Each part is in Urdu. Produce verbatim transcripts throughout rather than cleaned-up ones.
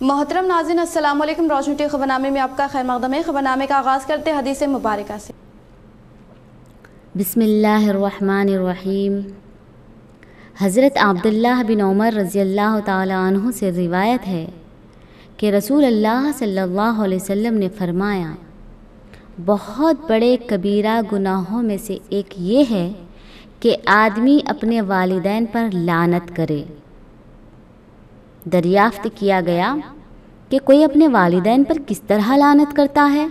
محترم ناظرین السلام علیکم۔ روشنی ٹی خبرنامے میں آپ کا خیر مقدم ہے۔ خبرنامے کا آغاز کرتے ہیں حدیث مبارکہ سے۔ بسم اللہ الرحمن الرحیم۔ حضرت عبداللہ بن عمر رضی اللہ تعالی عنہ سے روایت ہے کہ رسول اللہ صلی اللہ علیہ وسلم نے فرمایا، بہت بڑے کبیرہ گناہوں میں سے ایک یہ ہے کہ آدمی اپنے والدین پر لعنت کرے۔ دریافت کیا گیا کہ کوئی اپنے والدین پر کس طرح لعنت کرتا ہے؟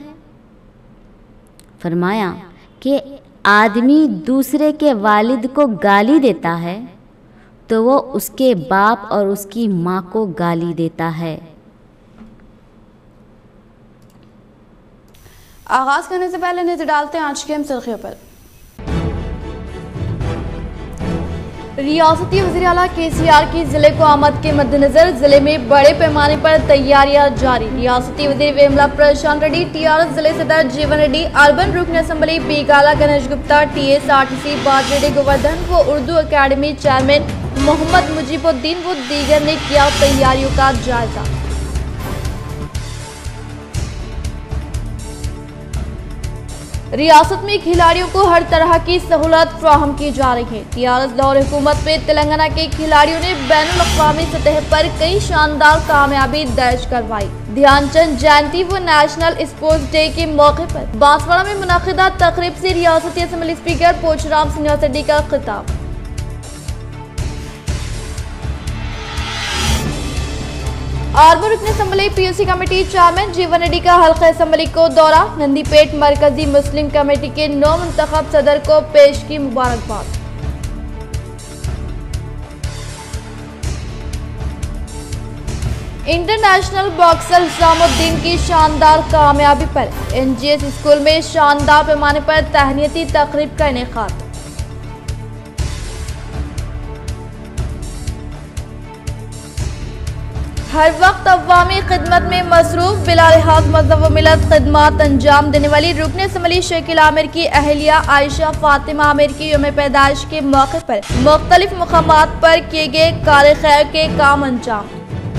فرمایا کہ آدمی دوسرے کے والد کو گالی دیتا ہے تو وہ اس کے باپ اور اس کی ماں کو گالی دیتا ہے۔ آغاز کرنے سے پہلے نظر ڈالتے ہیں آج کی اہم سرخیوں پر۔ ریاستی وزیر اعلیٰ کے سی آر کی ضلع کو آمد کے مد نظر ضلع میں بڑے پیمانے پر تیاریاں جاری۔ ریاستی وزیر Vemula Prashanth Reddy, T R S ضلع صدر جیون ریڈی، اربن رکن assembly Bigala Ganesh Gupta, T S R T C بات ریڈی گوردھن و اردو اکیڈمی چیئرمین محمد مجیب الدین و دیگر نے کیا تیاریوں کا جائزہ۔ ریاست میں کھلاڑیوں کو ہر طرح کی سہولت فراہم کی جا رہی ہے۔ ٹی آر ایس دور حکومت میں تلنگانہ کے کھلاڑیوں نے بین الاقوامی سطح پر کئی شاندار کامیابی درج کروائی۔ دھیان چند جینتی و نیشنل اسپورٹس ڈے کے موقع پر بانسواڑہ میں منعقدہ تقریب سے ریاستی اسمبلی اسپیکر پوچرام سنیوس ریڈی کا خطاب۔ اربن رکن assembly P U C committee chairman Jeevan Reddy کا حلقہ اسمبلی کو دورہ۔ نندی پیٹ مرکزی مسلم کمیٹی کے نو منتخب صدر کو پیش کی مبارکباد۔ انٹرنیشنل باکسر حسام الدین کی شاندار کامیابی پر این جی ایس اسکول میں شاندار پیمانے پر تہنیتی تقریب کا انعقاد۔ ہر وقت عوامی خدمت میں مصروف بلا لحاظ مذہب و ملت خدمات انجام دینے والی رکن اسمبلی شکیل عامر کی اہلیہ عائشہ فاطمہ عامر کی یوم پیدائش کے موقع پر مختلف مقامات پر کیے گئے کار خیر کے کام انجام۔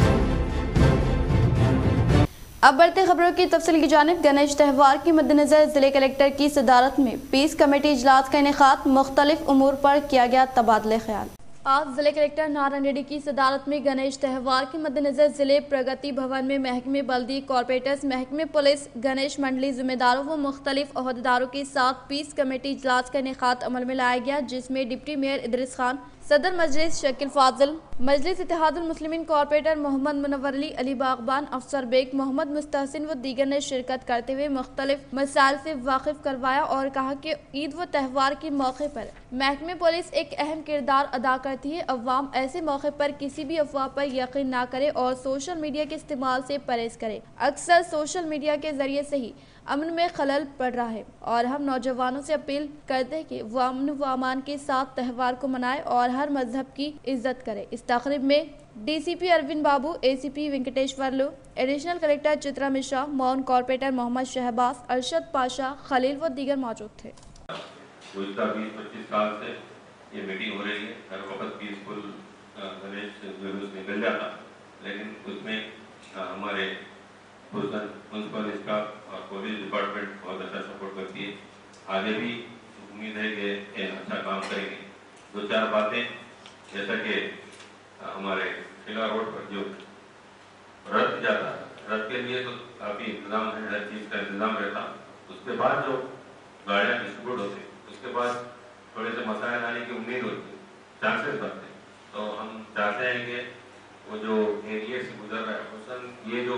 اب بڑھتے خبروں کی تفصیل کی جانب۔ گنیش تہوار کے مد نظر ضلع کلکٹر کی صدارت میں پیس کمیٹی اجلاس کا انعقاد۔ مختلف امور پر کیا گیا تبادلہ خیال۔ آج ضلع کلکٹر نارائن ریڈی کی صدارت میں گنیش تہوار کے مد نظر ضلع پرگتی بھون میں محکمہ بلدی کارپوریٹرز، محکمہ پولیس، گنیش منڈلی ذمہ داروں و مختلف عہدیداروں کے ساتھ پیس کمیٹی اجلاس کا انعقاد عمل میں لایا گیا، جس میں ڈپٹی میئر ادریس خان، صدر مجلس شکیل فاضل، مجلس اتحاد المسلمین کارپوریٹر محمد منور علی، علی باغبان، افسر بیگ، محمد مستحسن و دیگر نے شرکت کرتے ہوئے مختلف مسائل سے واقف کروایا اور کہا کہ عید و تہوار کے موقع پر محکمہ پولیس ایک اہم کردار ادا کرتی ہے۔ عوام ایسے موقع پر کسی بھی افواہ پر یقین نہ کرے اور سوشل میڈیا کے استعمال سے پرہیز کرے۔ اکثر سوشل میڈیا کے ذریعے سے ہی امن میں خلل پڑ رہا ہے اور ہم نوجوانوں سے اپیل کرتے ہیں کہ وہ امن و امان کے ساتھ تہوار کو منائے اور ہر مذہب کی عزت کرے۔ اس تقریب میں D C P Arvind Babu, A C P Venkateshwarlu, additional collector Chitra Mishra, مون کارپوریٹر محمد شہباز، ارشد پاشا، خلیل و دیگر موجود تھے۔ گزشتہ بیس پچیس سال سے یہ میٹنگ ہو رہی ہے، ہر وقت پیسفل گنیش جلوس نکل جاتا، لیکن اس میں ہمارے میونسپل اسٹاف اور پولیس ڈپارٹمنٹ بہت اچھا سپورٹ کرتی ہے۔ آگے بھی امید ہے کہ اچھا کام کریں گے۔ دو چار باتیں، جیسا کہ ہمارے قلعہ روڈ پر جو رتھ جاتا ہے، رتھ کے لیے تو کافی انتظام ہے، ہر چیز کا انتظام رہتا۔ اس کے بعد جو گاڑیاں ڈسٹریبیوٹ ہوتی اس کے بعد تھوڑے سے مسائل آنے کی امید ہوتی ہے، چانسز بنتے ہیں۔ تو ہم چاہتے ہیں کہ وہ جو ایریا سے گزر رہا ہے، خصوصاً یہ جو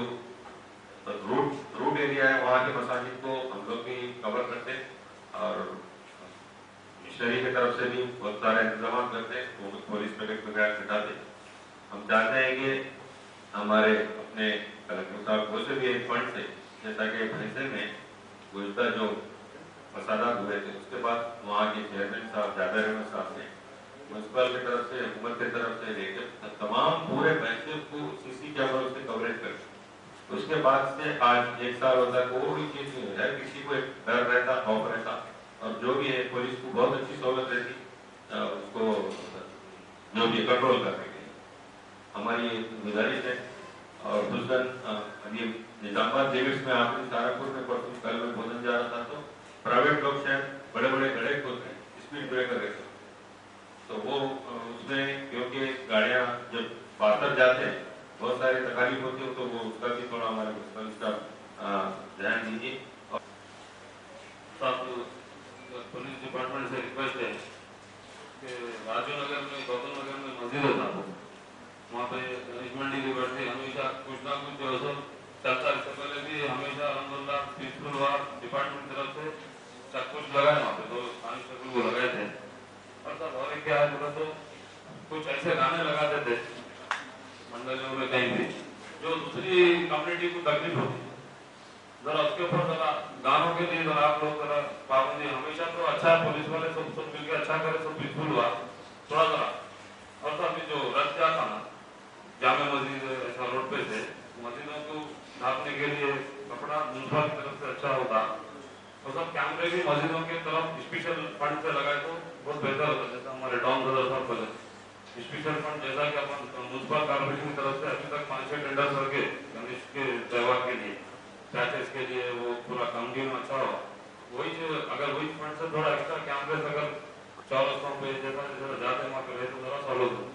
روٹ روٹ ایریا ہے، وہاں کے مساجد کو ہم لوگ بھی کور کرتے اور مشنری کی طرف سے بھی بہت سارے انتظامات کرتے، وہ پولیس پیکٹ وغیرہ کٹاتے۔ ہم چاہتے ہیں کہ ہمارے اپنے کلکٹر صاحب کو سے بھی ایک فنڈ سے، جیسا کہ بھینسے میں گزشتہ جو فسادات ہوئے تھے، اس کے بعد وہاں کے چیئرمین صاحب جابر احمد صاحب نے میونسپل کی طرف سے، حکومت کی طرف سے لے کے تمام پورے پیسے کو سی سی کیمروں سے کوریج کر، اس کے بعد سے آج ایک سال ہوتا کوئی چیز نہیں ہے، کسی کو ایک ڈر رہتا، خوف رہتا، اور جو بھی ہے پولیس کو بہت اچھی سہولت رہتی اس کو جو بھی کنٹرول کرنے کے لیے۔ ہماری گزارش ہے اور خصوصاً یہ نظام آباد لیمٹس میں آخری سہارنپور میں پرسوں کل میں بھوجن جا رہا تھا تو پرائیویٹ لوگ شاید بڑے بڑے گڑھے کھولتے ہیں اسپیڈ بریکر ہے تو وہ اس میں کیونکہ گاڑیاں جب پاس تک جاتے ہیں بہت ساری تکالیف ہوتی ہے تو وہ اس کا بھی تھوڑا ہمارے اس کا دھیان دیجیے. پولیس ڈپارٹمنٹ سے ریکویسٹ ہے کہ راجو نگر میں گوتم نگر میں مسجد ہوتا ہے وہاں پہ مینجمنٹ کی بیٹھتے ہمیشہ کچھ نہ کچھ جو ہے چلتا ہے. اس سے پہلے بھی ہمیشہ الحمد للہ پیسفل ہوا ڈپارٹمنٹ کی طرف سے سب کچھ لگائے وہاں پہ تو پانی سکول کو لگائے تھے. اور سب اور کیا ہے بولے تو کچھ ایسے گانے لگاتے تھے منڈلیوں میں کہیں بھی جو دوسری کمیونٹی کو تکلیف ہوتی ذرا اس کے اوپر ذرا گانوں کے لیے ذرا آپ لوگ ذرا پابندی. ہمیشہ تو اچھا پولیس والے سب سب مل کے اچھا کرے سب پیسفل ہوا تھوڑا ذرا. اور سب جو رش جاتا نا جامع مسجد ایسا روڈ پہ سے مسجدوں کو ڈھانپنے کے لیے کپڑا منصوبہ کی طرف سے اچھا ہوتا تو سب کیمرے بھی مسجدوں کی طرف اسپیشل فنڈ سے لگائے تو بہت بہتر ہوتا. جیسا ہمارے ڈاؤن بردر صاحب بولے اسپیشل فنڈ جیسا کہ اپن منصوبہ کارپوریشن کی طرف سے ابھی تک پانچ چھ ٹینڈر کر کے گنیش کے تہوار کے لیے پیچز کے لیے وہ پورا کمیونٹی میں اچھا ہو. وہی جو اگر وہی فنڈ سے تھوڑا ایکسٹرا کیمرے اگر چورستوں پہ جیسا جیسا جاتے ہیں وہاں پہ رہے تو ذرا سالو ہو.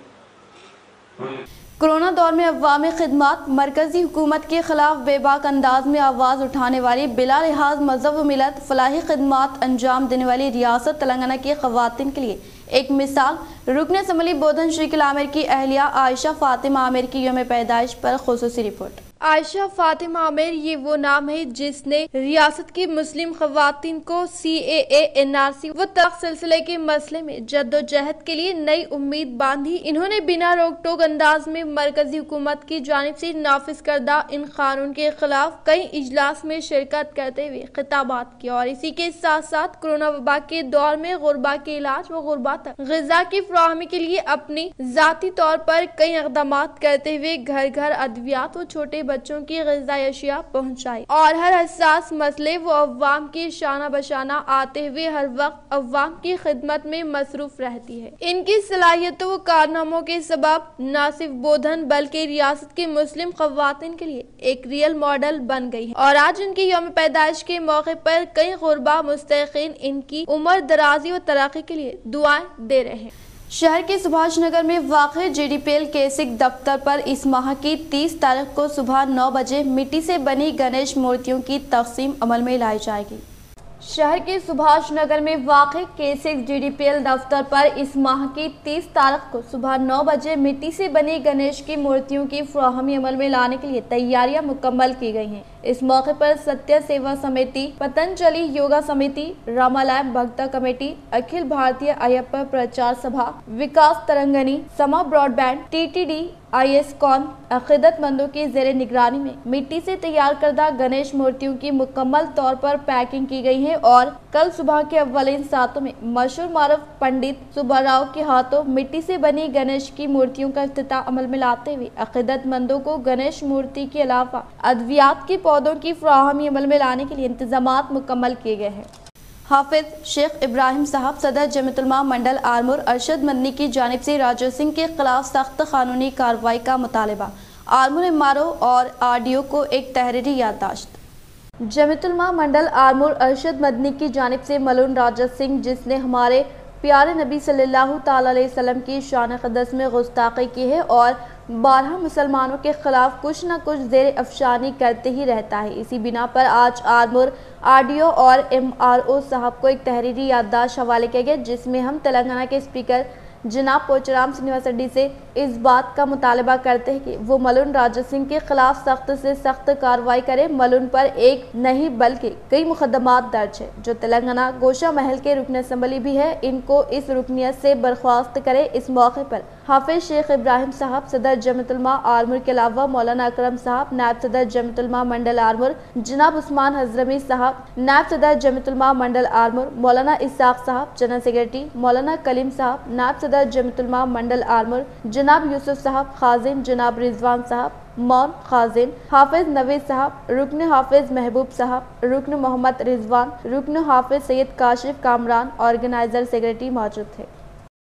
کورونا دور میں عوامی خدمات مرکزی حکومت کے خلاف بے باک انداز میں آواز اٹھانے والی بلا لحاظ مذہب و ملت فلاحی خدمات انجام دینے والی ریاست تلنگانہ کی خواتین کے لیے ایک مثال رکن اسمبلی بودھن شریکل عامر کی اہلیہ عائشہ فاطمہ عامر کی یوم پیدائش پر خصوصی رپورٹ. عائشہ فاطمہ عامر یہ وہ نام ہے جس نے ریاست کی مسلم خواتین کو سی اے اے این آر سی و طلاق سلسلے کے مسئلے میں جد و جہد کے لیے نئی امید باندھی. انہوں نے بنا روک ٹوک انداز میں مرکزی حکومت کی جانب سے نافذ کردہ ان قانون کے خلاف کئی اجلاس میں شرکت کرتے ہوئے خطابات کیا اور اسی کے ساتھ ساتھ کورونا وبا کے دور میں غربا کے علاج و غربا تک غذا کی فراہمی کے لیے اپنی ذاتی طور پر کئی اقدامات کرتے ہوئے گھر گھر ادویات و چھوٹے بچوں کی غذائی اشیاء پہنچائی اور ہر حساس مسئلے وہ عوام کی شانہ بشانہ آتے ہوئے ہر وقت عوام کی خدمت میں مصروف رہتی ہے. ان کی صلاحیتوں و کارناموں کے سبب نہ صرف بودھن بلکہ ریاست کی مسلم خواتین کے لیے ایک ریئل ماڈل بن گئی ہے اور آج ان کی یوم پیدائش کے موقع پر کئی غربا مستحقین ان کی عمر درازی و ترقی کے لیے دعائیں دے رہے ہیں. شہر کے سبھاش نگر میں واقع جی ڈی پی ایل کیسک دفتر پر اس ماہ کی تیس تاریخ کو صبح نو بجے مٹی سے بنی گنیش مورتیوں کی تقسیم عمل میں لائی جائے گی. شہر کے سبھاش نگر میں واقع کیسک جی ڈی پی ایل دفتر پر اس ماہ کی تیس تاریخ کو صبح نو بجے مٹی سے بنی گنیش کی مورتیوں کی فراہمی عمل میں لانے کے لیے تیاریاں مکمل کی گئی ہیں. اس موقع پر Sathya Seva Samithi, Patanjali Yoga Samithi, Ramalayam Bhakta committee, Akhil Bharatiya Ayyappa Prachar Sabha, Vikas Tarangini, Sama broadband, T T D, ISKCON عقیدت مندوں کی زیر نگرانی میں مٹی سے تیار کردہ گنیش مورتیوں کی مکمل طور پر پیکنگ کی گئی ہے اور کل صبح کے اولین ساعتوں میں مشہور معروف پنڈت سبا راؤ کے ہاتھوں مٹی سے بنی گنیش کی مورتیوں کا افتتاح عمل میں لاتے ہوئے عقیدت مندوں کو گنیش مورتی کے علاوہ ادویات کی پودوں کی فراہمی عمل میں لانے کے لیے انتظامات مکمل کیے گئے ہیں. حافظ شیخ ابراہیم صاحب صدر جمعیت علماء منڈل آرمور ارشد مدنی کی جانب سے راجو سنگھ کے خلاف سخت قانونی کارروائی کا مطالبہ. آرمور ایم آر او اور آر ڈی او کو ایک تحریری یادداشت. جمعیت علماء منڈل آرمور ارشد مدنی کی جانب سے ملون راجو سنگھ جس نے ہمارے پیارے نبی صلی اللہ تعالی علیہ وسلم کی شان اقدس میں گستاخی کی ہے اور بارہا مسلمانوں کے خلاف کچھ نہ کچھ زیر افشانی کرتے ہی رہتا ہے. اسی بنا پر آج آرمور آر ڈی او اور ایم آر او صاحب کو ایک تحریری یادداشت حوالے کیا گیا جس میں ہم تلنگانہ کے اسپیکر جناب پوچرام سنیواس ریڈی سے اس بات کا مطالبہ کرتے ہیں کہ وہ ملون راجو سنگھ کے خلاف سخت سے سخت کارروائی کرے. ملون پر ایک نہیں بلکہ کئی مقدمات درج ہے جو تلنگانہ گوشہ محل کے رکن اسمبلی بھی ہے. ان کو اس رکنیت سے برخاست کرے. اس موقع پر حافظ شیخ ابراہیم صاحب صدر جمعیت علماء آرمور کے علاوہ مولانا اکرم صاحب نائب صدر جمعیت علماء منڈل آرمور، جناب عثمان حضرمی صاحب نائب صدر جمعیت علماء منڈل آرمور، مولانا اسحاق صاحب جنرل سیکرٹری، مولانا کلیم صاحب نائب صدر جمعیت علماء منڈل آرمور، جناب یوسف صاحب خازن، جناب رضوان صاحب مون خازن، حافظ نوید صاحب، رکن حافظ محبوب صاحب، رکن محمد رضوان، رکن حافظ سید کاشف کامران، آرگنائزر سیکرٹری موجود تھے.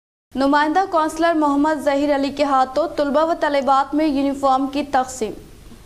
نمائندہ کونسلر محمد ظہیر علی کے ہاتھوں طلبہ و طالبات میں یونیفارم کی تقسیم.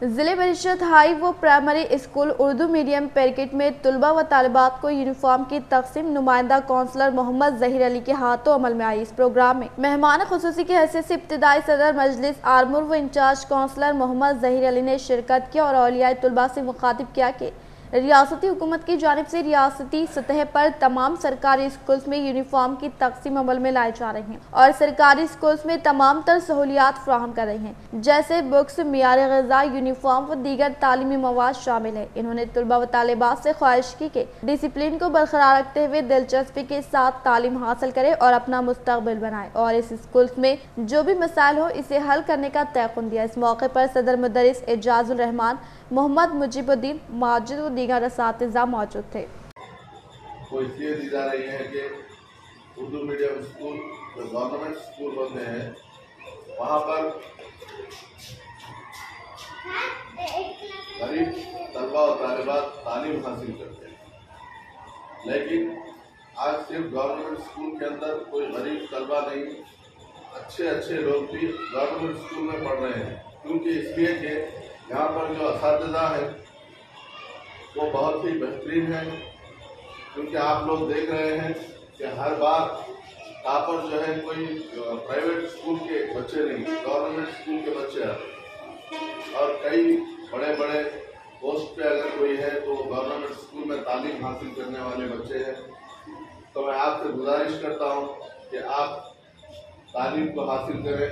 ضلع پریشد ہائی و primary school Urdu medium Perkit میں طلبہ و طالبات کو یونیفارم کی تقسیم نمائندہ کونسلر محمد ظہیر علی کے ہاتھوں عمل میں آئی۔ اس پروگرام میں مہمان خصوصی کی حیثیت سے ابتدائی صدر مجلس آرمور و انچارج کونسلر محمد ظہیر علی نے شرکت کی اور اولیاء طلبہ سے مخاطب کیا کہ ریاستی حکومت کی جانب سے ریاستی سطح پر تمام سرکاری اسکولز میں یونیفارم کی تقسیم عمل میں لائے جا رہے ہیں اور سرکاری اسکولز میں تمام تر سہولیات فراہم کر رہے ہیں، جیسے بکس، معیار غذا، یونیفارم و دیگر تعلیمی مواد شامل ہے۔ انہوں نے طلبہ و طالبات سے خواہش کی کہ ڈسپلن کو برقرار رکھتے ہوئے دلچسپی کے ساتھ تعلیم حاصل کرے اور اپنا مستقبل بنائے اور اس اسکولز میں جو بھی مسائل ہو اسے حل کرنے کا تیقن دیا۔ اس موقع پر صدر مدرس اعجاز الرحمان، محمد مجیب الدین، ماجد و دیگر اساتذہ موجود تھے۔ وہ اس لیے دی جا رہی ہے کہ اردو میڈیم اسکول جو گورنمنٹ اسکول ہوتے ہیں وہاں پر غریب طلبہ و طالبات تعلیم حاصل کرتے ہیں، لیکن آج صرف گورنمنٹ اسکول کے اندر کوئی غریب طلبہ نہیں، اچھے اچھے لوگ بھی گورنمنٹ اسکول میں پڑھ رہے ہیں، کیونکہ اس لیے کہ یہاں پر جو اساتذہ ہیں وہ بہت ہی بہترین ہیں، کیونکہ آپ لوگ دیکھ رہے ہیں کہ ہر بار ٹاپر جو ہے کوئی پرائیویٹ اسکول کے بچے نہیں، گورنمنٹ اسکول کے بچے ہیں، اور کئی بڑے بڑے پوسٹ پہ اگر کوئی ہے تو گورنمنٹ اسکول میں تعلیم حاصل کرنے والے بچے ہیں۔ تو میں آپ سے گزارش کرتا ہوں کہ آپ تعلیم کو حاصل کریں،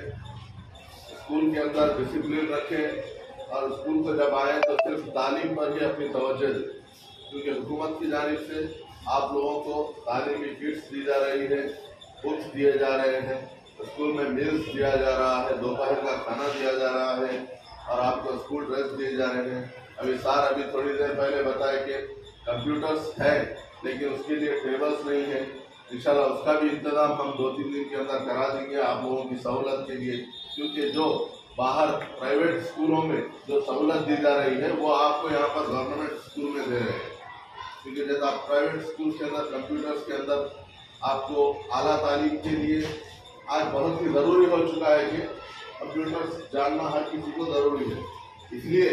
اسکول کے اندر ڈسپلن رکھیں اور اسکول کو جب آئیں تو صرف تعلیم پر ہی اپنی توجہ دیں، کیونکہ حکومت کی جانب سے آپ لوگوں کو تعلیمی کٹس دی جا رہی ہے، بکس دیے جا رہے ہیں، اسکول میں میلز دیا جا رہا ہے، دوپہر کا کھانا دیا جا رہا ہے اور آپ کو اسکول ڈریس دیے جا رہے ہیں۔ ابھی سار ابھی تھوڑی دیر پہلے بتایا کہ کمپیوٹرس ہے لیکن اس کے لیے ٹیبلس نہیں ہے، انشاءاللہ اس کا بھی انتظام ہم دو تین دن کے اندر کرا دیں گے آپ لوگوں کی سہولت کے لیے، کیونکہ جو باہر پرائیویٹ اسکولوں میں جو سہولت دی جا رہی ہے وہ آپ کو یہاں پر گورنمنٹ اسکول میں دے رہے ہیں، کیونکہ جیسے آپ پرائیویٹ اسکول کے اندر کمپیوٹرس کے اندر آپ کو اعلیٰ تعلیم کے لیے آج بہت ہی ضروری ہو چکا ہے کہ کمپیوٹرس جاننا ہر کسی کو ضروری ہے، اس لیے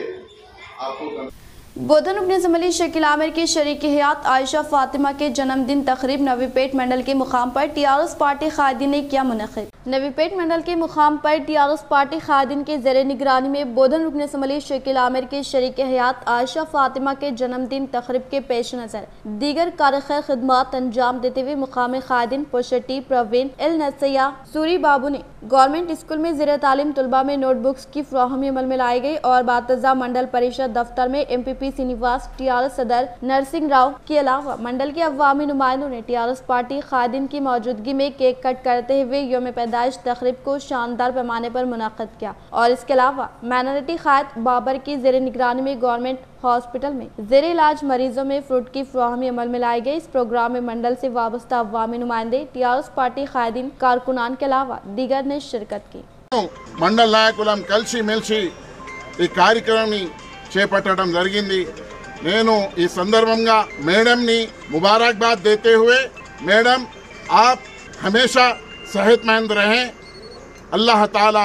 آپ کو بودھن رکن اسمبلی شکیل عامر کی شریک حیات عائشہ فاطمہ کے جنم دن تقریب نوی پیٹ منڈل کے مقام پر ٹی آر ایس پارٹی قائدین نے کیا منعقد۔ نوی پیٹ منڈل کے مقام پر ٹی آر ایس پارٹی قائدین کے زیر نگرانی میں بودھن رکن اسمبلی شکیل عامر کی شریک حیات عائشہ فاطمہ کے جنم دن تقریب کے پیش نظر دیگر کارخیر خدمات انجام دیتے ہوئے مقامی قائدین پوشٹی پروین ایل نسیا سوری بابو نے گورنمنٹ اسکول میں زیر تعلیم طلبہ میں نوٹ بکس کی فراہمی عمل میں لائی گئی اور باتزہ منڈل پریشد دفتر میں M P P Srinivas, T R S صدر نرسنگ راؤ کے علاوہ منڈل کے عوامی نمائندوں نے ٹی آر ایس پارٹی قائدین کی موجودگی میں کیک کٹ کرتے ہوئے یوم پیدائش تقریب کو شاندار پیمانے پر منعقد کیا اور اس کے علاوہ مائنارٹی قائد بابر کی زیر نگرانی میں گورنمنٹ ہاسپٹل میں زیر علاج مریضوں میں فروٹ کی فراہمی عمل میں لائی گئی۔ اس پروگرام میں منڈل سے وابستہ عوامی نمائندے، ٹی آر ایس پارٹی قائدین، کارکنان کے علاوہ دیگر نے شرکت کی۔ మండల నాయకులం కలిసి మెలిసి ఈ కార్యక్రమాన్ని చేపట్టడం జరిగింది। నేను ఈ సందర్భంగా మేడంని ముబారక్బాద్ देते हुए मैडम आप हमेशा सेहतमंद रहें, अल्लाह ताला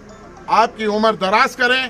आपकी उम्र दराज करें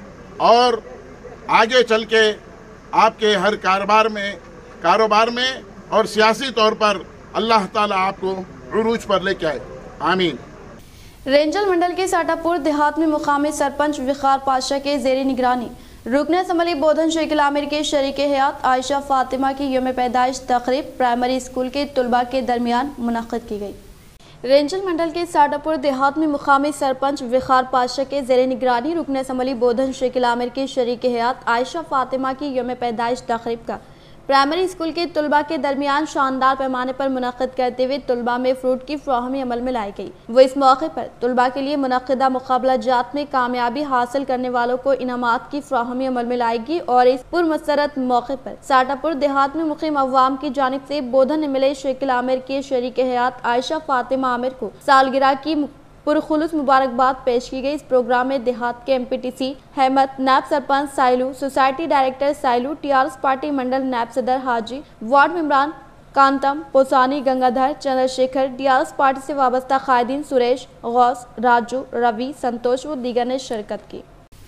और आगे चल के आपके हर कारोबार में कारोबार में और सियासी तौर पर अल्लाह ताला आपको उरूज पर लेके आए, आमीन। رینجل منڈل کے ساٹا پور دیہات میں مقامی سرپنچ وقار پاشا کے زیر نگرانی رکن اسمبلی بودھن شکیل عامر کے شریک حیات عائشہ فاطمہ کی یوم پیدائش تقریب پرائمری اسکول کے طلباء کے درمیان منعقد کی گئی۔ رینجل منڈل کے ساٹا پور دیہات میں مقامی سرپنچ وقار پاشا کے زیر نگرانی رکن اسمبلی بودھن شکیل عامر کے شریک حیات عائشہ فاطمہ کی یوم پیدائش تقریب کا پرائمری اسکول کے طلباء کے درمیان شاندار پیمانے پر منعقد کرتے ہوئے طلباء میں فروٹ کی فراہمی عمل میں لائی گئی۔ وہ اس موقع پر طلباء کے لیے منعقدہ مقابلہ جات میں کامیابی حاصل کرنے والوں کو انعامات کی فراہمی عمل میں لائے گی اور اس پرمسرت موقع پر ساٹا پور دیہات میں مقیم عوام کی جانب سے Bodhan M L A Shakeel Aamir کے شریک حیات عائشہ فاطمہ عامر کو سالگرہ کی پرخلوص مبارکباد پیش کی گئی۔ اس پروگرام میں دیہات کے ایم پی ٹی سی حمد، نیب sarpanch Sailu, society director Sailu, T R S party mandal نیب صدر حاجی، وارڈ ممبران Kantam, Posani, Gangadhar, Chandra Shekhar, T R S party سے وابستہ قائدین سریش، غوث، راجو، روی، سنتوش و دیگر نے شرکت کی۔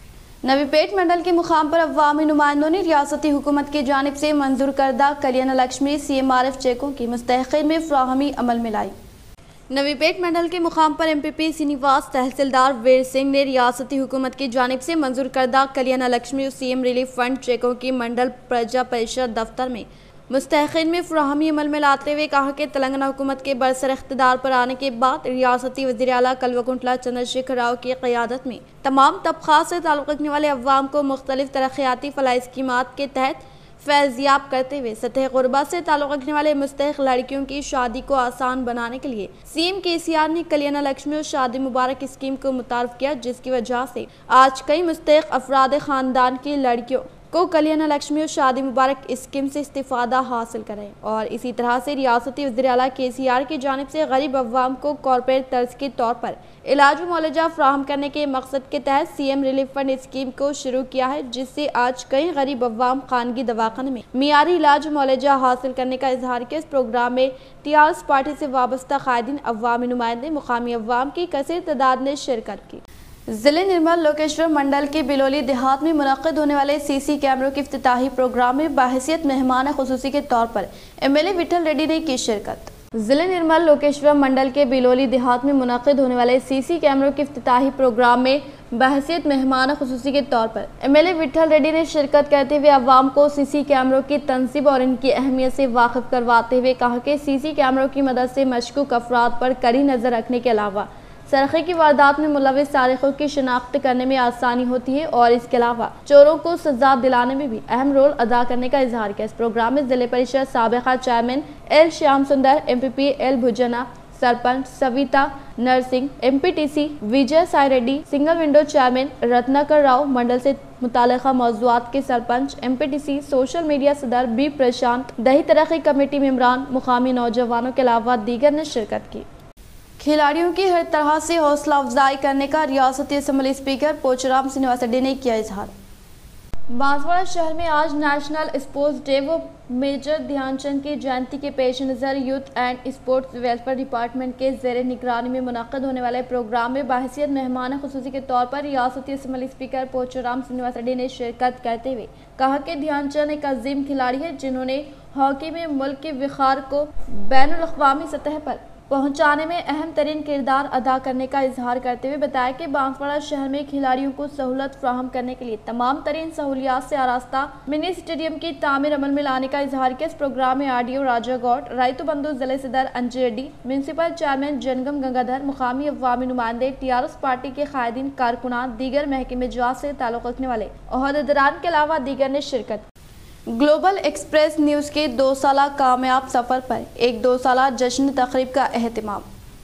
نوی پیٹ منڈل کے مقام پر عوامی نمائندوں نے ریاستی حکومت کی جانب سے منظور کردہ Kalyana Lakshmi C M R F چیکوں کی مستحقین میں فراہمی عمل میں لائی۔ نوی پیٹ منڈل کے مقام پر ایم پی پی سینیواس تحصیلدار ویر سنگھ نے ریاستی حکومت کی جانب سے منظور کردہ Kalyana Lakshmi C M relief fund چیکوں کی منڈل پرجا پریشد دفتر میں مستحقین میں فراہمی عمل میں لاتے ہوئے کہا کہ تلنگانہ حکومت کے برسر اقتدار پر آنے کے بعد ریاستی وزیر اعلیٰ کلوکنٹلا چندر شیکھر راؤ کی قیادت میں تمام طبقات سے تعلق رکھنے والے عوام کو مختلف ترقیاتی فلاحی اسکیمات کے تحت فیضیاب کرتے ہوئے سطح غربت سے تعلق رکھنے والے مستحق لڑکیوں کی شادی کو آسان بنانے کے لیے سی ایم کے سی آر نے کلیانہ لکشمی اور شادی مبارک اسکیم کو متعارف کیا، جس کی وجہ سے آج کئی مستحق افراد خاندان کی لڑکیوں کو کلیانہ لکشمی اور شادی مبارک اسکیم سے استفادہ حاصل کریں، اور اسی طرح سے ریاستی وزیر اعلیٰ کے سی آر کی جانب سے غریب عوام کو کارپوریٹ طرز کے طور پر علاج و معالجہ فراہم کرنے کے مقصد کے تحت C M relief fund scheme کو شروع کیا ہے، جس سے آج کئی غریب عوام خانگی دواخانے میں معیاری علاج و معالجہ حاصل کرنے کا اظہار کیا۔ اس پروگرام میں ٹی آر ایس پارٹی سے وابستہ قائدین، عوامی نمائندے، مقامی عوام کی کثیر تعداد نے شرکت کی۔ ضلع نرمل لوکیشور منڈل کے بلولی دیہات میں منعقد ہونے والے سی سی کیمروں کے افتتاحی پروگرام میں بحیثیت مہمان خصوصی کے طور پر M L A Vittal Reddy نے کی شرکت۔ ضلع نرمل لوکیشور منڈل کے بلولی دیہات میں منعقد ہونے والے سی سی کیمروں کے افتتاحی پروگرام میں بحیثیت مہمان خصوصی کے طور پر M L A Vittal Reddy نے شرکت کرتے ہوئے عوام کو سی سی کیمروں کی تنصیب اور ان کی اہمیت سے واقف کرواتے ہوئے کہا کہ سی سی کیمروں کی مدد سے مشکوک افراد پر کڑی نظر رکھنے کے علاوہ سرقے کی واردات میں ملوث سارقوں کی شناخت کرنے میں آسانی ہوتی ہے اور اس کے علاوہ چوروں کو سزا دلانے میں بھی اہم رول ادا کرنے کا اظہار کیا۔ اس پروگرام میں ضلع پریشد سابقہ chairman L Shyam Sundar, M P P L Bhajana, sarpanch Savitha Narsing, M P T C Vijay Sai Reddy, single window chairman Ratnakar Rao, mandal سے متعلقہ موضوعات کے sarpanch, M P T C social media صدر بی پرشانت، دیہی ترقی کمیٹی ممبران، مقامی نوجوانوں کے علاوہ دیگر نے شرکت کی۔ کھلاڑیوں کی ہر طرح سے حوصلہ افزائی کرنے کا ریاستی اسمبلی اسپیکر پوچرام سینیواس ریڈی نے کیا اظہار۔ بانسواڑہ شہر میں آج نیشنل اسپورٹس ڈے و میجر دھیان چند کی جینتی کے پیش نظر youth and sports welfare department کے زیر نگرانی میں منعقد ہونے والے پروگرام میں بحیثیت مہمان خصوصی کے طور پر ریاستی اسمبلی اسپیکر پوچرام سینیواس ریڈی نے شرکت کرتے ہوئے کہا کہ دھیان چند ایک عظیم کھلاڑی ہے جنہوں نے ہاکی میں ملک کے وقار کو بین الاقوامی سطح پر پہنچانے میں اہم ترین کردار ادا کرنے کا اظہار کرتے ہوئے بتایا کہ بانسواڑہ شہر میں کھلاڑیوں کو سہولت فراہم کرنے کے لیے تمام ترین سہولیات سے آراستہ منی اسٹیڈیم کی تعمیر عمل میں لانے کا اظہار کیا۔ اس پروگرام میں R D O Raja Goud, Rythu Bandhu ضلع صدر انجے ریڈی، میونسپل چیئرمین جنگم گنگادھر، مقامی عوامی نمائندے، ٹی آر ایس پارٹی کے قائدین، کارکنان، دیگر محکمہ جات سے تعلق رکھنے والے عہدیداران کے علاوہ دیگر نے شرکت۔ گلوبل ایکسپریس نیوز کے دو سالہ کامیاب سفر پر ایک دو سالہ جشن تقریب کا اہتمام۔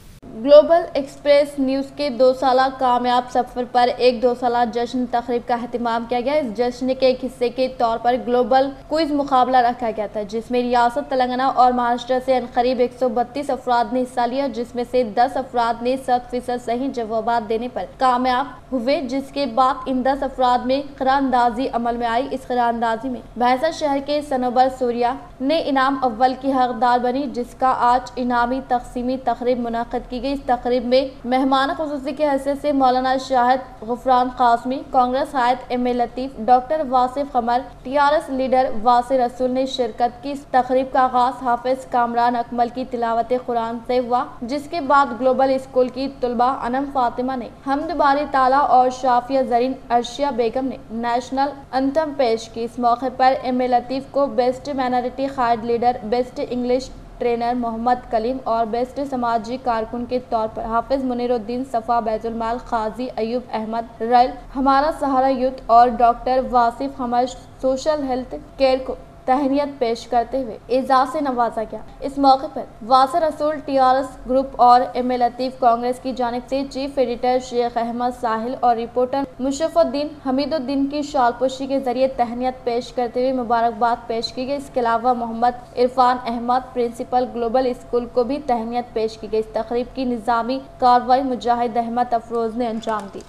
گلوبل ایکسپریس نیوز کے دو سالہ کامیاب سفر پر ایک دو سالہ جشن تقریب کا اہتمام کیا گیا۔ اس جشن کے ایک حصے کے طور پر گلوبل کوئز مقابلہ رکھا گیا تھا، جس میں ریاست تلنگانہ اور مہاراشٹر سے عنقریب ایک سو بتیس افراد نے حصہ لیا، جس میں سے دس افراد نے صد فیصد صحیح جوابات دینے پر کامیاب ہوئے، جس کے بعد ان دس افراد میں قرعہ اندازی عمل میں آئی۔ اس قرعہ اندازی میں بھینسا شہر کے سنوبر سوریا نے انعام اول کی حقدار بنی، جس کا آج انعامی تقسیمی تقریب منعقد کی گئی۔ اس تقریب میں مہمان خصوصی کی حیثیت سے مولانا شاہد غفران قاسمی، کانگریس قائد M A Latif, doctor Wasif Qamar, T R S leader Wasay Rasool نے شرکت کی۔ اس تقریب کا آغاز حافظ کامران اکمل کی تلاوت قرآن سے ہوا، جس کے بعد گلوبل اسکول کی طلبہ انم فاطمہ نے حمد باری تعالیٰ اور شافیہ زرین ارشیا بیگم نے نیشنل انتھم پیش کی۔ اس موقع پر ایم اے لطیف کو بیسٹ مائنارٹی قائد leader, best English trainer Mohammed Kaleem اور بیسٹ سماجی کارکن کے طور پر حافظ منیر الدین صفا، بیت المال قاضی ایوب احمد ریل، ہمارا سہارا یوتھ اور doctor Wasif Qamar social health care کو تہنیت پیش کرتے ہوئے اعزاز سے نوازا گیا۔ اس موقع پر Wasay Rasool, T R S group اور ایم اے لطیف کانگریس کی جانب سے چیف ایڈیٹر شیخ احمد ساحل اور رپورٹر مشرف الدین حمید الدین کی شال پوشی کے ذریعے تہنیت پیش کرتے ہوئے مبارکباد پیش کی گئی۔ اس کے علاوہ Mohammed Irfan Ahmed, principal global school کو بھی تہنیت پیش کی گئی۔ اس تقریب کی نظامی کارروائی مجاہد احمد افروز نے انجام دی۔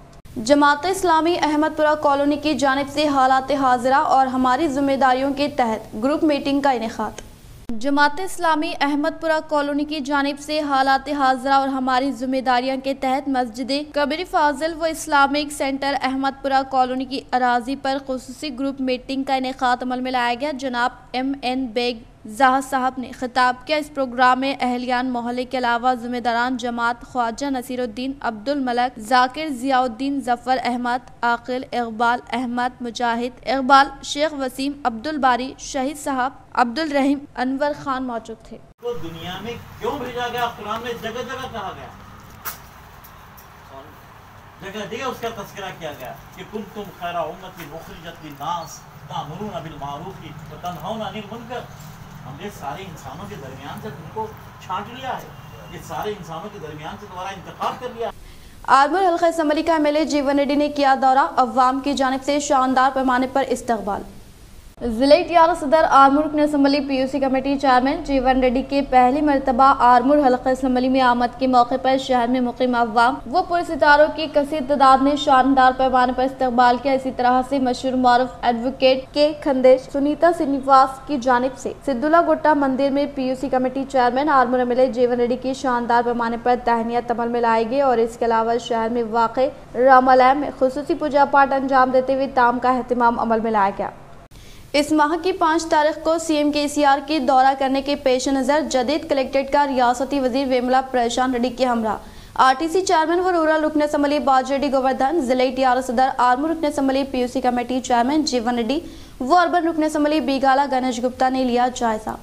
جماعت اسلامی احمد پورہ کالونی کی جانب سے حالات حاضرہ اور ہماری ذمہ داریوں کے تحت گروپ میٹنگ کا انعقاد۔ जमात इस्लामी अहमद पुरा कॉलोनी की जानिब से हालात हाजरा और हमारी जिम्मेदारियां के तहत मस्जिद कबीर फाजिल व इस्लामिक सेंटर अहमद पुरा कॉलोनी की अराजी पर खुसूसी ग्रुप मीटिंग का इनेकाद अमल में लाया गया। जनाब एम एन बेग ज़ाहद साहब ने खिताब किया। इस प्रोग्राम में अहलियान मोहल्ले के अलावा जिम्मेदारान जमात ख्वाजा नसीरुद्दीन, अब्दुल मलक, जाकिर, जियाउद्दीन, जफर अहमद, आकिल, इकबाल अहमद, मुजाहिद इकबाल, शेख वसीम, अब्दुल बारी, शहीद साहब, अब्दुल रहीम, अनवर खान मौजूद थे। तो दुनिया में क्यों भेजा गया? कुरान में जगह जगह कहा गया, जगह जगह उसका तस्करा किया गया कि कुंतुम खैरा उम्मतिन उखरिजत लिन्नास तामुरून बिल मारूफ व तनहौना अनिल मुनकर। हमने सारे इंसानों के दरमियान से तुमको छांट लिया है, ये सारे इंसानों के दरमियान से तुम्हारा इंतखाब कर लिया। आरमूर हल्का असम्बली का एमएलए जीवन रेड्डी ने किया दौरा, अवाम की जानिब से शानदार पैमाने पर इस्तकबाल। जिले टियारा सदर आरमूर रुकन assembly PUC committee chairman Jeevan Reddy के पहली मरतबा आरमूर हल्का असम्बली में आमद के मौके पर शहर में मुकीम अवाम व पुरसितारों की कसीर तादाद ने शानदार पैमाने पर इस्तकबाल किया। इसी तरह से मशहूर मारूफ एडवोकेट के खंदेश सुनीता श्रीनिवास की जानिब से सिद्दुला गुट्टा मंदिर में PUC committee chairman Armoor MLA Jeevan Reddy की शानदार पैमाने पर तहनीत अमल में लाई गई और इसके अलावा शहर में वाक़ रामालय में खुसूसी पूजा पाठ अंजाम देते हुए ताम का एहतमाम अमल में लाया गया। इस माह की पाँच तारीख को सीएम के सीआर की दौरा करने के पेश नज़र जदीद कलेक्ट्रेट का रियासती वजीर वेमुला प्रशांत रेड्डी के हमरा आरटीसी चेयरमैन व रूरल रुकन असम्बली बाजेडी गोवर्धन, जिले टियारा सदर आरमूर रुकन assembly PUC committee chairman Jeevan Reddy व अर्बन रुकन असम्बली बीगाला गणेश गुप्ता ने लिया जायजा।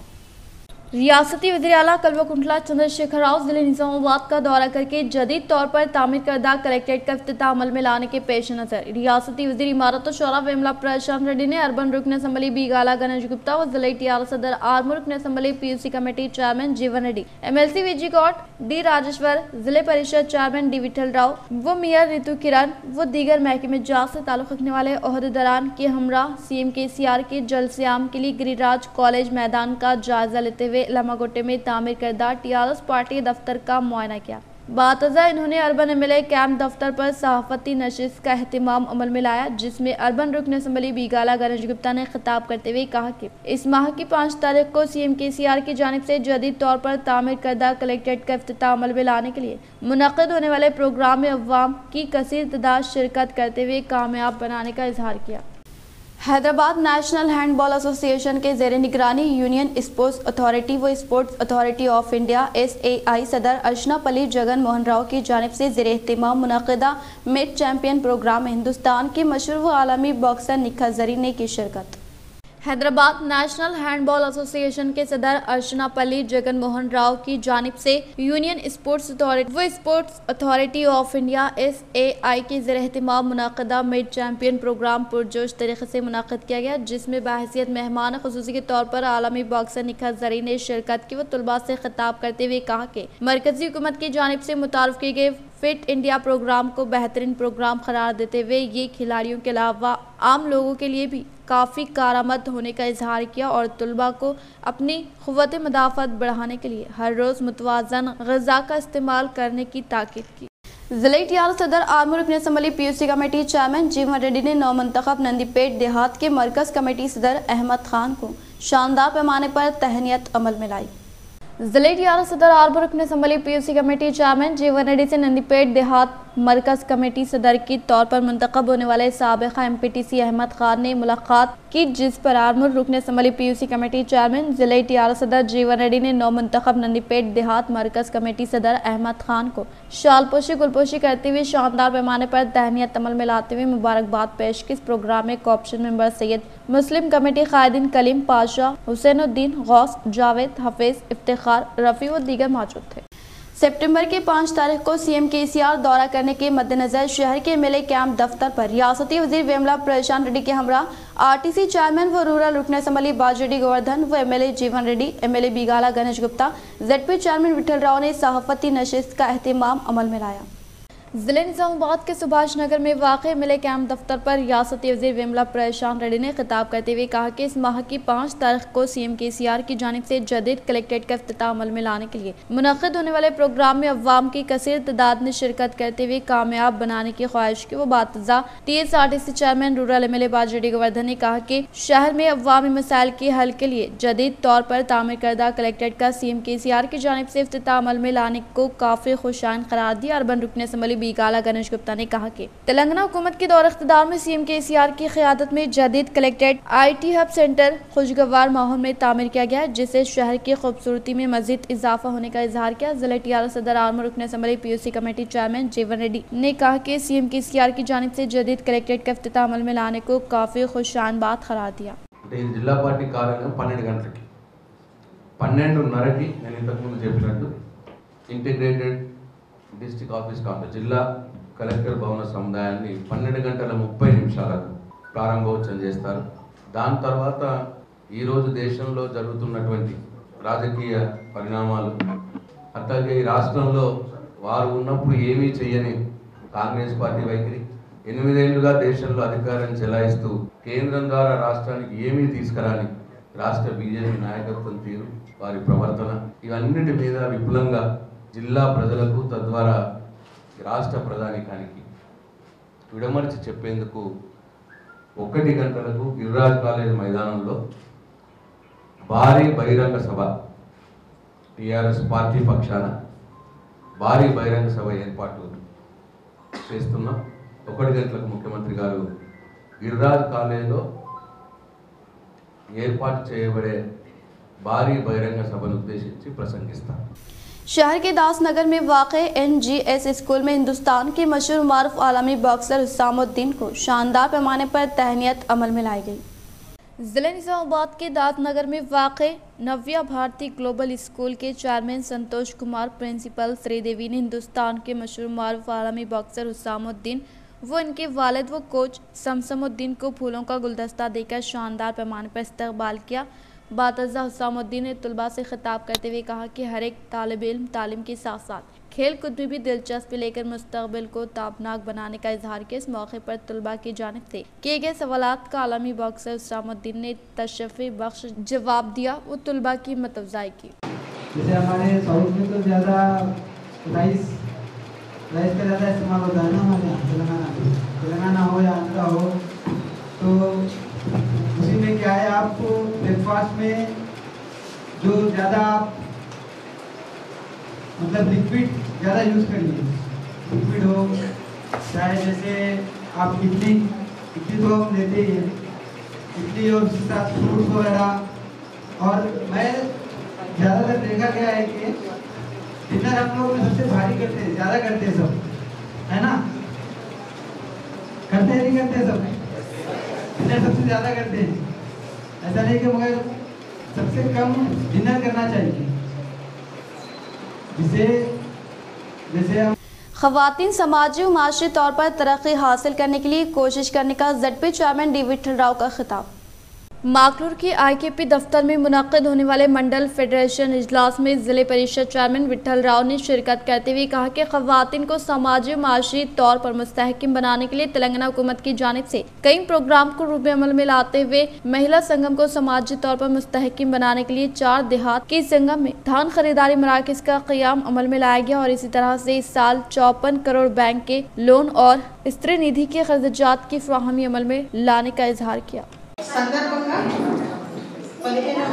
रियासती वज़ीर आला कल्वकुंठला चंद्रशेखर राव जिले निजामाबाद का दौरा करके जदीद तौर पर तामीर करदा कलेक्ट्रेट का इफ्तिताह अमल में लाने के पेश नज़र रियासती वज़ीर इमारत और शोरा वेमुला प्रशांत रेड्डी ने अर्बन रुकन असम्बली बीगाला गणेश गुप्ता व जिले टियारा सदर आरमूर रुकन assembly PUC committee chairman Jeevan Reddy, MLC V G Goud, D Rajeshwar, जिले परिषद चेयरमैन डी विठल राव व मेयर ऋतु किरण व दीगर महकमे जात से ताल्लुक़ रखने वाले ओहदेदारान के हमरा सीएम के सीआर के जलसे-आम के लिए गिरिराज कॉलेज मैदान का जायजा लेते हुए लमागोटे में तामीर करदा टीआरएस पार्टी दफ्तर का मुआयना किया। बातज़ा इन्होंने अर्बन एमएलए कैंप दफ्तर पर सहाफती नशिस्त का एहतमाम अमल में लाया, जिसमें अर्बन रुकन असम्बली बीगाला गणेश गुप्ता ने खिताब करते हुए कहा कि इस माह की पाँच तारीख को सीएम के सीआर की जानिब से जदीद तौर पर तामीर करदा कलेक्ट्रेट का इफ्तिताह अमल में लाने के लिए मुनक़िद होने वाले प्रोग्राम में अवाम की कसीर तादाद शिरकत करते हुए कामयाब बनाने का इजहार किया। हैदराबाद नेशनल हैंडबॉल एसोसिएशन के ज़ेर निगरानी यूनियन स्पोर्ट्स अथॉरिटी व sports authority of India S A I सदर अर्चनापल्ली जगन मोहन राव की जानिब से ज़ेर एहतमाम मुनक़िदा मिड चैंपियन प्रोग्राम में हिंदुस्तान के मशहूर व आलमी बॉक्सर निखत ज़रीन ने की शिरकत। हैदराबाद नेशनल हैंडबॉल एसोसिएशन के सदर अर्चनापल्ली जगन मोहन राव की जानिब से यूनियन स्पोर्ट्स अथॉरिटी व sports authority of India S A I के ज़ेर एहतमाम मुनक़िदा मिड चैंपियन प्रोग्राम पुरजोश तरीके से मुनक़िद किया गया, जिसमें बहैसियत मेहमान खुसूसी के तौर पर आलमी बॉक्सर निखत ज़रीन ने शिरकत की व तलबा से खिताब करते हुए कहा कि मरकजी हुकूमत की जानिब से मुतारफ़ किए गए फिट इंडिया प्रोग्राम को बेहतरीन प्रोग्राम करार देते हुए ये खिलाड़ियों के अलावा आम लोगों के लिए भी काफ़ी कारआमद होने का इजहार किया और तलबा को अपनी क़ुव्वत मदाफ़त बढ़ाने के लिए हर रोज़ मुतवाज़न ग़िज़ा का इस्तेमाल करने की ताकीद की। ज़िले टियारा सदर आरमूर रुकन assembly PUC committee chairman Jeevan Reddy ने नौमंतखब नंदीपेट देहात के मरकज़ कमेटी सदर अहमद खान को शानदार पैमाने पर तहनीत अमल में लाई। ज़िले टियारा सदर आरमूर रुकन assembly PUC committee chairman Jeevan Reddy से नंदीपेट देहात मरकज़ कमेटी सदर के तौर पर मुंतखब होने वाले साबिक़ा M P T C Ahmed Khan ने मुलाकात की, जिस पर आरमूर रुकन असम्बली पीयूसी कमेटी चेयरमैन ज़िले टियारा सदर जीवन रेड्डी ने नौ मुंतखब नंदीपेट देहात मरकज़ कमेटी सदर अहमद खान को शालपोशी गुलपोशी करते हुए शानदार पैमाने पर तहनीत अमल में लाते हुए मुबारकबाद पेश की। इस प्रोग्राम में कोऑप्शन मेंबर सैयद मुस्लिम कमेटी कायदीन कलीम पाशा, हुसैनुद्दीन, गौस, जावेद, हफीज, इफ्तिखार, रफ़ी व दीगर मौजूद थे। सितंबर के पाँच तारीख को सीएम के सीआर दौरा करने के मद्देनजर शहर के एमएलए कैंप दफ्तर पर रियासती वजीर वेमुला प्रशांत रेड्डी के हमरा आरटीसी चेयरमैन व रूरल रुकन असम्बली बाजेडी गोवर्धन व MLA Jeevan Reddy, MLA Bigala Ganesh Gupta, ZP chairman Vittal Rao ने सहाफती नशिस्त का एहतमाम अमल में लाया। ضلع نظام آباد کے سبھاش نگر میں واقع ملے کیمپ دفتر پر ریاستی وزیر ویملا پریشان ریڈی نے خطاب کرتے ہوئے کہا کہ اس ماہ کی پانچ تاریخ کو سی ایم کے سی آر کی جانب سے جدید کلیکٹریٹ کا افتتاح عمل میں لانے کے لیے منعقد ہونے والے پروگرام میں عوام کی کثیر تعداد نے شرکت کرتے ہوئے کامیاب بنانے کی خواہش کی وہ بات T S R T C chairman rural M L A Bajireddy ڈی گوردھن نے کہا کہ شہر میں عوامی مسائل کے حل کے لیے جدید طور پر تعمیر کردہ کلیکٹریٹ کا سی ایم کے سی آر کی جانب سے افتتاح عمل میں لانے کو کافی خوشائن قرار دیا۔ اربن رکن اسمبلی بیگالا گنیش گپتا نے کہا کہ تلنگانہ حکومت کے دور اقتدار میں سی ایم کے سی آر کی قیادت میں جدید collectorate I T hub centre خوشگوار ماحول میں تعمیر کیا گیا جس سے شہر کی خوبصورتی میں مزید اضافہ ہونے کا اظہار کیا۔ ضلع ٹی آر ایس صدر آرمو رکن assembly P U C committee chairman Jeevan Reddy نے کہا کہ سی ایم کے سی آر کی جانب سے جدید کلیکٹریٹ کا افتتاح عمل میں لانے کو کافی خوشائن بات قرار دیا۔ జిల్లా పార్టీ కార్యాలయం పన్నెండు గంటలకి పన్నెండున్నరకి నేను ఇంతకుముందు చెప్పినట్టు ఇంటిగ్రేటెడ్ డిస్ట్రిక్ట్ ఆఫీస్ కాంప్లెక్స్ జిల్లా కలెక్టర్ భవన సముదాయాన్ని పన్నెండు గంటల ముప్పై నిమిషాలకు ప్రారంభోత్సవం చేస్తారు। దాని తర్వాత ఈరోజు దేశంలో జరుగుతున్నటువంటి రాజకీయ పరిణామాలు అట్లాగే ఈ రాష్ట్రంలో వారు ఉన్నప్పుడు ఏమీ చేయని కాంగ్రెస్ పార్టీ వైఖరి ఎనిమిదేళ్లుగా దేశంలో అధికారం చెలాయిస్తూ కేంద్రం ద్వారా రాష్ట్రానికి ఏమీ తీసుకురాని రాష్ట్ర బీజేపీ నాయకత్వం తీరు వారి ప్రవర్తన ఇవన్నిటి మీద విపులంగా జిల్లా ప్రజలకు తద్వారా రాష్ట్ర ప్రధానికానికి విడమర్చి చెప్పేందుకు ఒకటి గంటలకు గిరిరాజ్ కాలేజ్ మైదానంలో భారీ బహిరంగ సభ టీఆర్ఎస్ పార్టీ పక్షాన భారీ బహిరంగ సభ ఏర్పాటు చేస్తున్నాం। ఒకటి గంటలకు ముఖ్యమంత్రి గారు గిరిరాజ్ కాలేజ్లో ఏర్పాటు చేయబడే భారీ బహిరంగ సభను ఉద్దేశించి ప్రసంగిస్తారు। शहर के दास नगर में वाक़ एन जी एस स्कूल में हिंदुस्तान के मशहूर मारूफ आलमी बॉक्सर हुस्सामुद्दीन को शानदार पैमाने पर तहनीत अमल में लाई गई। ज़िले निज़ामाबाद के दास नगर में वाक़ नव्या भारती ग्लोबल स्कूल के चेयरमैन संतोष कुमार प्रिंसिपल श्रीदेवी ने हिंदुस्तान के मशहूर मारूफ आलमी बॉक्सर हुस्सामुद्दीन वो इनके वालिद व कोच शमसमुद्दीन को फूलों का गुलदस्ता देकर शानदार पैमाने पर इस्तकबाल किया। बातज़ा हुस्सामुद्दीन ने तलबा से खिताब करते हुए कहा कि हर एक तालिब इल्म तालीम के साथ साथ खेल कूद में भी दिलचस्पी लेकर मुस्तकबिल को ताबनाक बनाने का इजहार किया। इस मौके पर तलबा की जानिब से किए गए सवालात का आलमी बॉक्सर हुस्सामुद्दीन ने तशफ़ी बख्श जवाब दिया वो तलबा की हिम्मत अफजाई की। जैसे हमारे साउथ में तो ज़्यादा राइस राइस का ज़्यादा इस्तेमाल होता है ना हमारे यहाँ तेलंगाना तेलंगाना हो या आंध्रा हो, तो उसी में क्या है आपको ब्रेकफास्ट में जो ज़्यादा आप मतलब लिक्विड ज़्यादा यूज़ करिए, लिक्विड हो चाहे जैसे आप इडली इडली तो हम लेते ही हैं, इडली और उसके साथ फ्रूट्स वगैरह। और मैं ज़्यादातर देखा गया है कि डिनर हम लोग सबसे भारी करते हैं, ज़्यादा करते हैं सब, है ना? करते नहीं करते सब डिनर सबसे ज़्यादा करते हैं, ऐसा नहीं कि मगर सबसे कम डिनर करना चाहिए जिसे जैसे हम ख़वातीन समाजी व माशी तौर पर तरक्की हासिल करने के लिए कोशिश करने का Z P chairman D Vittal Rao का खिताब। माकलूर के आई के पी दफ्तर में मुनक्किद होने वाले मंडल फेडरेशन इजलास में जिले परिषद चेयरमैन विठल राव ने शिरकत करते हुए कहा कि ख़वातीन को समाजी व माशी तौर पर मुस्तहकिम बनाने के लिए तेलंगाना हुकूमत की जानिब से कई प्रोग्राम को रूप अमल में लाते हुए महिला संगम को समाजी तौर पर मुस्तहकिम बनाने के लिए चार देहात के संगम में धान खरीदारी मराकज का क़याम अमल में लाया गया और इसी तरह से इस साल चौपन करोड़ बैंक के लोन और स्त्री निधि के खर्चात की फराहमी अमल में लाने का इजहार किया। సందర్భంగా పదిహేనవ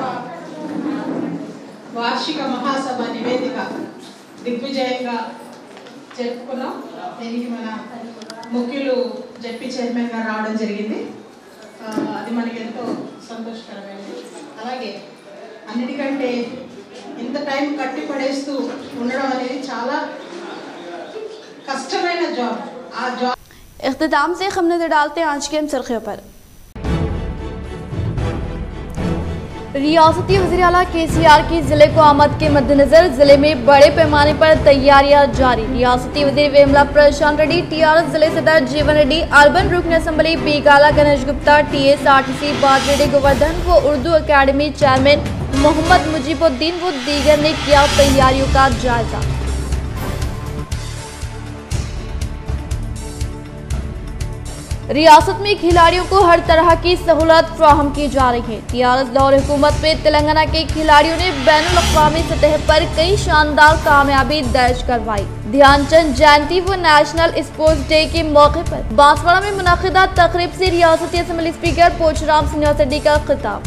వార్షిక మహాసభ నివేదిక దిగ్విజయంగా జరుపుకున్నాం। దీనికి మన ముఖ్యులు జెడ్పీ చైర్మన్ గారు రావడం జరిగింది, అది మనకి ఎంతో సంతోషకరమైనది। అలాగే అన్నిటికంటే ఇంత టైం కట్టి పడేస్తూ ఉండడం అనేది చాలా కష్టమైన జాబ్। ఆ జాబ్ इख्तिताम से हम नजर डालते हैं आज के हम सुर्खियों पर। रियासती वज़ीर आला के सी आर की जिले को आमद के मद्देनजर जिले में बड़े पैमाने पर तैयारियां जारी। रियासती वज़ीर Vemula Prashanth Reddy, T R S जिले सदर जीवन रेड्डी, अर्बन रुकन assembly Bigala Ganesh Gupta, T S R T C Bajireddy Govardhan व उर्दू अकेडमी चेयरमैन मोहम्मद मुजीबुद्दीन व दीगर ने किया तैयारियों का जायजा। रियासत में खिलाड़ियों को हर तरह की सहूलत फराहम की जा रही है। टीआरएस लाहौर हुकूमत में तेलंगाना के खिलाड़ियों ने बैनुल अक़वामी सतह पर कई शानदार कामयाबी दर्ज करवाई। ध्यानचंद जयंती व नेशनल स्पोर्ट्स डे के मौके पर बांसवाड़ा में मुनक़िदा तकरीब से रियासती असम्बली स्पीकर पोचराम सिन्हा सेठी का खिताब।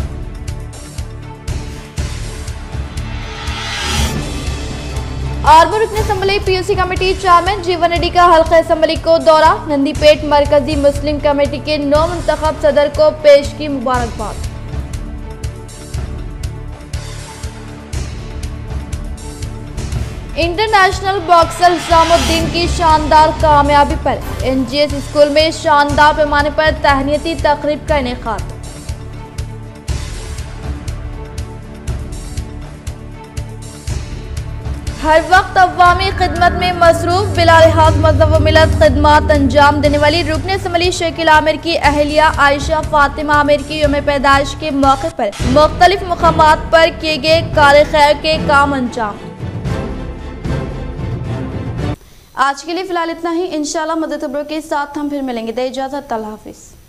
आरमू रुकन assembly PUC committee chairman Jeevan Reddy का हल्का असम्बली को दौरा। नंदीपेट मरकजी मुस्लिम कमेटी के नौ मुंतखब सदर को पेश की मुबारकबाद। इंटरनेशनल बॉक्सर हिसामुद्दीन की शानदार कामयाबी पर एनजीएस स्कूल में शानदार पैमाने पर तहनीती तकरीब का इनेकाद। हर वक्त अवामी खिदमत में मसरूफ बिला लिहाज मज़हब व मिलत खिदमत अंजाम देने वाली रुकन असम्बली शकील आमिर की अहलिया आयशा फातिमा आमिर की यौम पैदाइश के मौके पर मुख्तलिफ मकामात पर किए गए कार खैर के काम अंजाम। आज के लिए फिलहाल इतना ही। इंशाअल्लाह मदद खबरों के साथ हम फिर मिलेंगे। दे इजाज़त, अल्लाह हाफिज़।